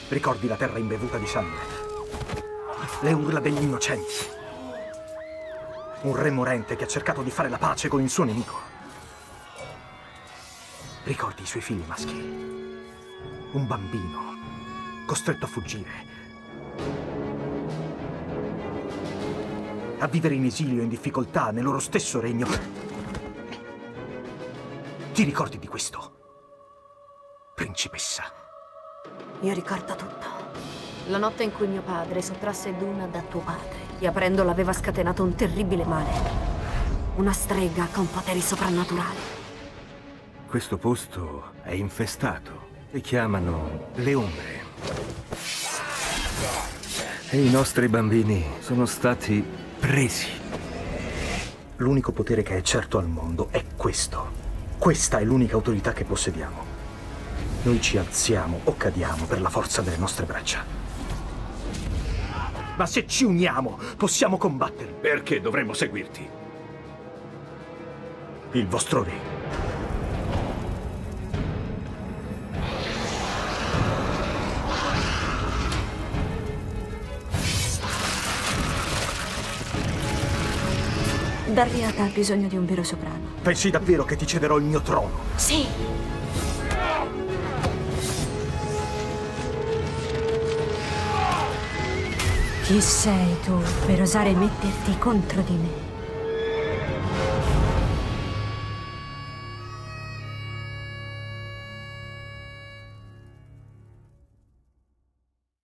Ricordi la terra imbevuta di sangue, le urla degli innocenti, un re morente che ha cercato di fare la pace con il suo nemico. Ricordi i suoi figli maschi, un bambino costretto a fuggire, a vivere in esilio e in difficoltà nel loro stesso regno. Ti ricordi di questo, principessa? Io ricordo tutto. La notte in cui mio padre sottrasse Duna da tuo padre, e aprendola aveva scatenato un terribile male. Una strega con poteri soprannaturali. Questo posto è infestato. Le chiamano le ombre. E i nostri bambini sono stati presi. L'unico potere che è certo al mondo è questo. Questa è l'unica autorità che possediamo. Noi ci alziamo o cadiamo per la forza delle nostre braccia. Ma se ci uniamo, possiamo combattere. Perché dovremmo seguirti? Il vostro re. Darriata ha bisogno di un vero soprano. Pensi davvero che ti cederò il mio trono? Sì! Chi sei tu per osare metterti contro di me?